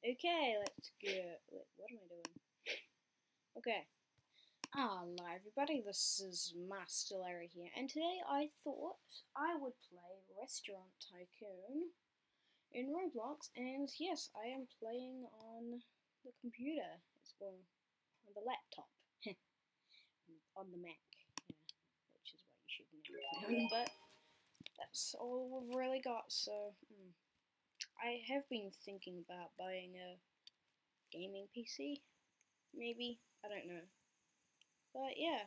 Okay, let's go. Wait, what am I doing? Okay. Hello everybody, this is Master Larry here, and today I thought I would play Restaurant Tycoon in Roblox, and yes, I am playing on the computer. It's on the laptop. On the Mac, yeah, which is what you should never play on, but that's all we've really got, so I have been thinking about buying a gaming PC, maybe, I don't know. But yeah,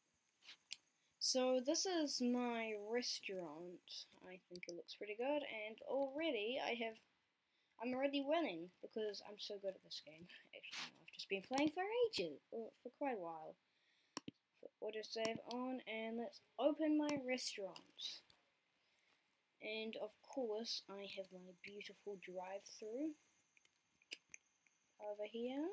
so this is my restaurant. I think it looks pretty good, and I'm already winning because I'm so good at this game. Actually, no, I've just been playing for ages, for quite a while. Put autosave on, and let's open my restaurant. And of course, I have my beautiful drive-through over here.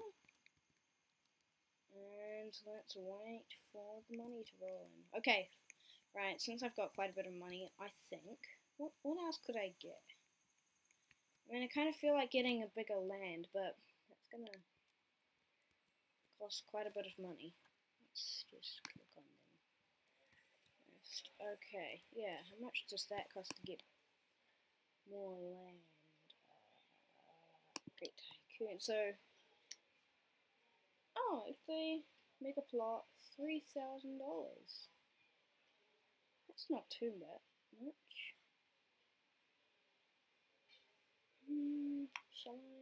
And let's wait for the money to roll in. Okay, right, since I've got quite a bit of money, I think, what else could I get? I mean, I kind of feel like getting a bigger land, but that's gonna cost quite a bit of money. Let's just click on them. Okay, yeah, how much does that cost to get more land? Great Tycoon. So, oh, if they make a plot, $3,000. That's not too much. Shall I?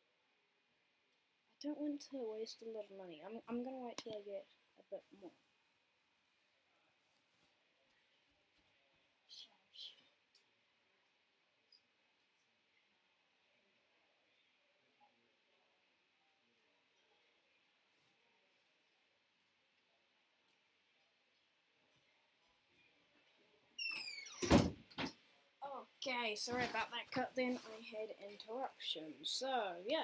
I don't want to waste a lot of money. I'm gonna wait till I get a bit more. Okay, sorry about that cut then, I had interruptions. So, yeah.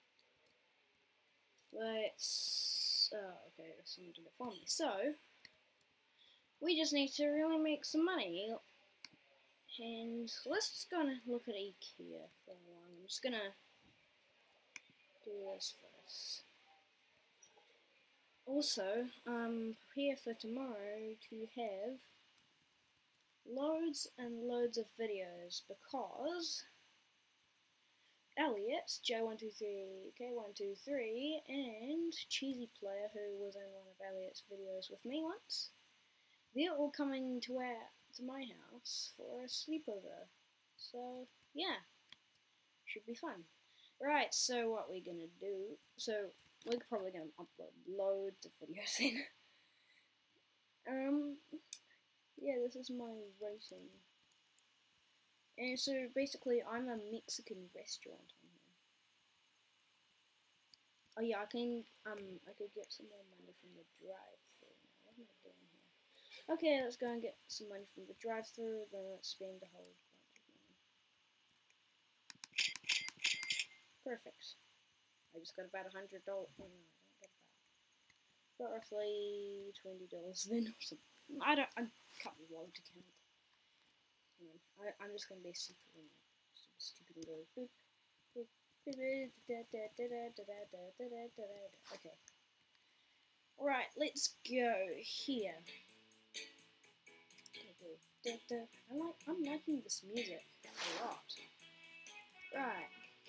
Let's... Oh, okay, someone did it for me. So, we just need to really make some money. And let's just go and look at IKEA for a while. I'm just gonna do this first. Also, prepare for tomorrow to have loads and loads of videos because Elliot, J123, K123, and Cheesy Player, who was in one of Elliot's videos with me once, they're all coming to my house for a sleepover. So, yeah, should be fun. Right, so what we're gonna do, so we're probably gonna upload loads of videos in. Yeah, this is my racing. And so basically, I'm a Mexican restaurant on here. Oh yeah, I could get some more money from the drive-thru. What am I doing here? Okay, let's go and get some money from the drive-thru. Then let's spend a whole bunch of money. Perfect. I just got about $100. Oh, no, I don't get about. Got roughly $20 then. I can't be bothered to count. I'm just gonna be stupid and go boop, boop, boop, okay. Right, let's go here. I'm liking this music a lot. Right.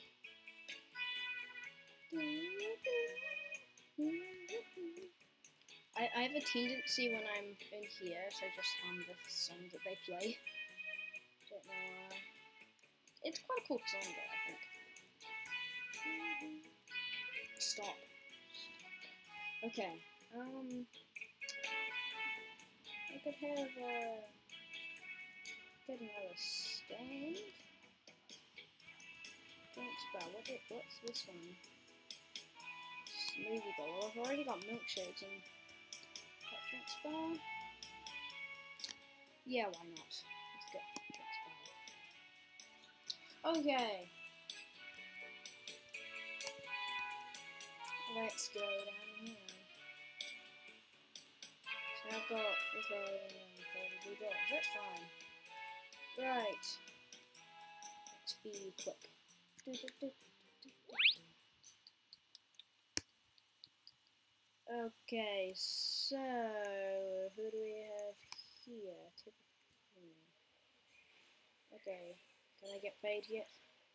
I have a tendency when I'm in here to just hum the song that they play. Don't know why. It's quite a cool song though, I think. Stop. Okay. I could have get another stand. Thanks, bro. What's this one? Smoothie bowl. I've already got milkshakes and Drinks bar. Yeah, why not? Let's get Drinks bar. Okay. Let's go down here. So I've got $4,032. That's fine. Right. Let's be quick. Okay, so who do we have here? Okay, can I get paid yet?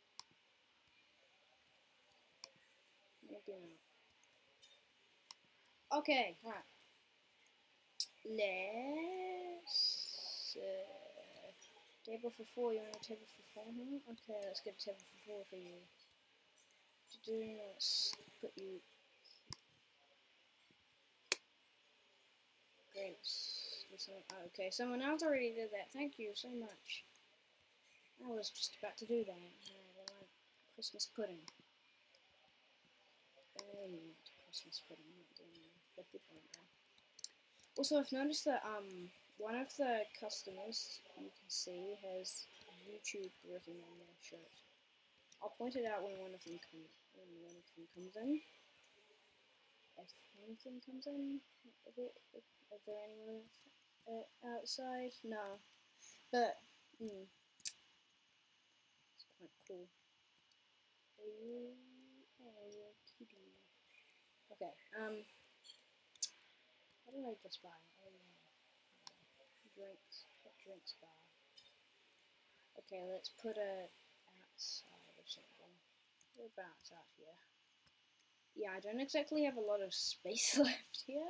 Maybe not. Okay, right. Let's table for 4. You want a table for 4? Huh? Okay, let's get a table for 4 for you. Let's put you. Great. Okay, someone else already did that. Thank you so much. I was just about to do that. I want Christmas pudding. Christmas pudding. Not doing the people right now. Also, I've noticed that one of the customers you can see has YouTube written on their shirt. I'll point it out when one of them comes in. If anything comes in, is there anyone outside? No, but it's quite cool. Oh, kitty. Okay. What did I just buy? Oh yeah, hot drinks bar. Okay, let's put it outside or something. Whereabouts out here? Yeah, I don't exactly have a lot of space left here.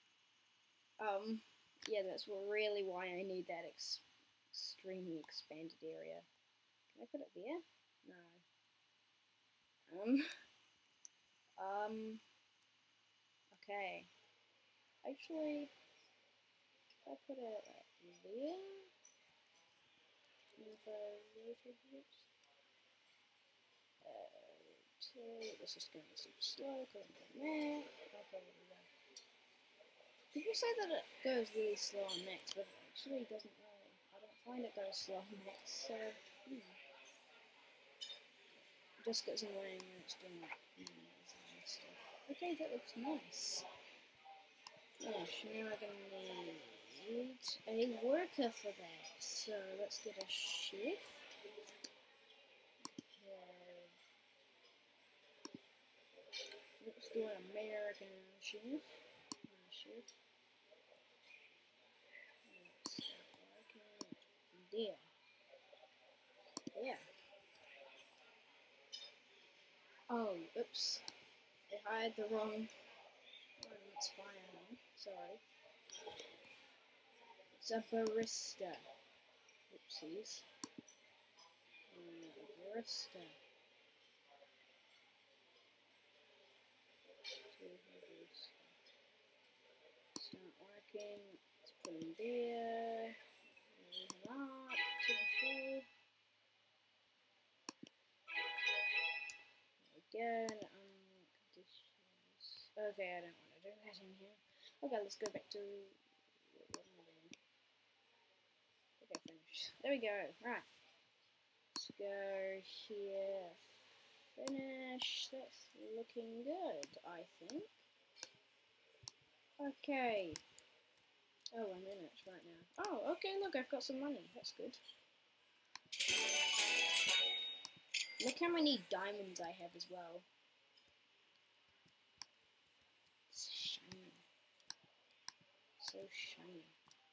Yeah, that's really why I need that extremely expanded area. Can I put it there? No. Okay. Actually, if I put it like there, and if I rotate it, this is going super slow, because I'm doing that. Okay, there we go. People say that it goes really slow on Max, but it actually doesn't really. I don't find it goes slow on Max, so it just gets annoying when it's doing like stuff. Okay, that looks nice. Yes, now we're gonna need a worker for that. So let's get a chef. Let's do an American chef. There. Yeah. Oh, oops. I hired the wrong one. It's fine. Sorry. It's a barista. Oopsies. Barista. Start working. Let's put in there. Up to the full. There we go. Conditions. Okay, I don't want to do that in here. Okay, let's go back to what am I doing? Okay, finish. There we go. Right. Let's go here. Finish. That's looking good, I think. Okay. Oh, I'm in it right now. Oh, okay, look, I've got some money. That's good. Look how many diamonds I have as well. It's shiny. So shiny.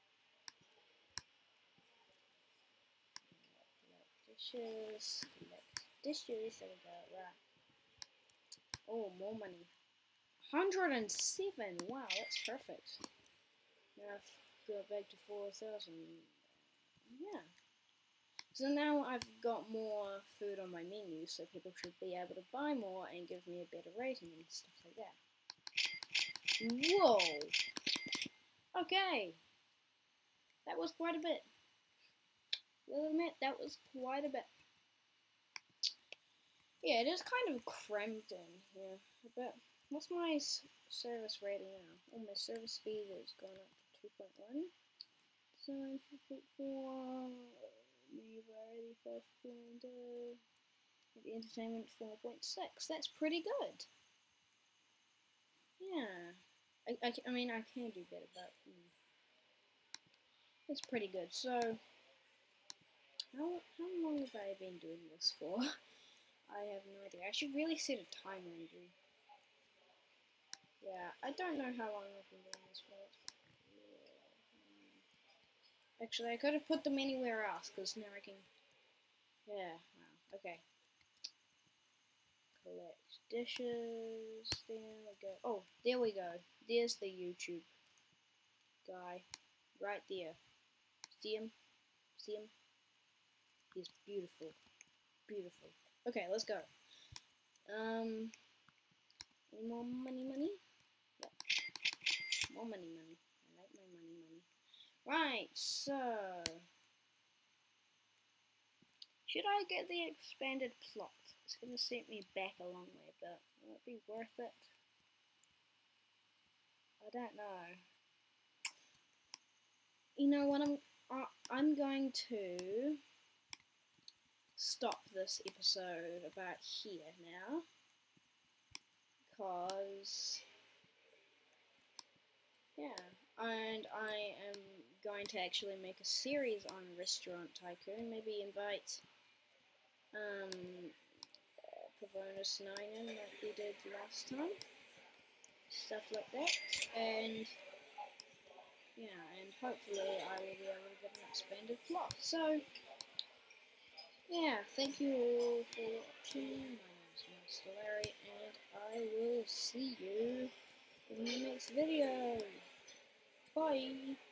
Collect dishes. There we go. Right. Oh, more money. 107. Wow, that's perfect. Now I've got back to 4,000. Yeah. So now I've got more food on my menu, so people should be able to buy more and give me a better rating and stuff like that. Whoa! Okay. That was quite a bit. Will admit, that was quite a bit. Yeah, it is kind of cramped in here. But what's my service rating now? Oh, my service speed has gone up to 2.1. Design 4.4. Media variety 5.0. The entertainment 4.6. That's pretty good. Yeah. I mean, I can do better, but it's pretty good. So, how long have I been doing this for? I have no idea. I should really set a timer and do Yeah, I don't know how long I've been doing this for. Actually, I could have put them anywhere else, because now I can... Yeah, wow, okay. Collect dishes, there we go. Oh, there we go. There's the YouTube guy, right there. See him? See him? He's beautiful. Beautiful. Okay, let's go. Any more money? Yep. More money. I like my money. Right, so... should I get the expanded plot? It's going to set me back a long way, but will it be worth it? I don't know. You know what, I'm going to stop this episode about here now, because yeah, and I am going to actually make a series on Restaurant Tycoon, maybe invite Pavonis 9 in like we did last time, stuff like that, and yeah, and hopefully I will be able to get an expanded plot. So yeah, thank you all for watching. My name is Master Larry, and I will see you in the next video. Bye!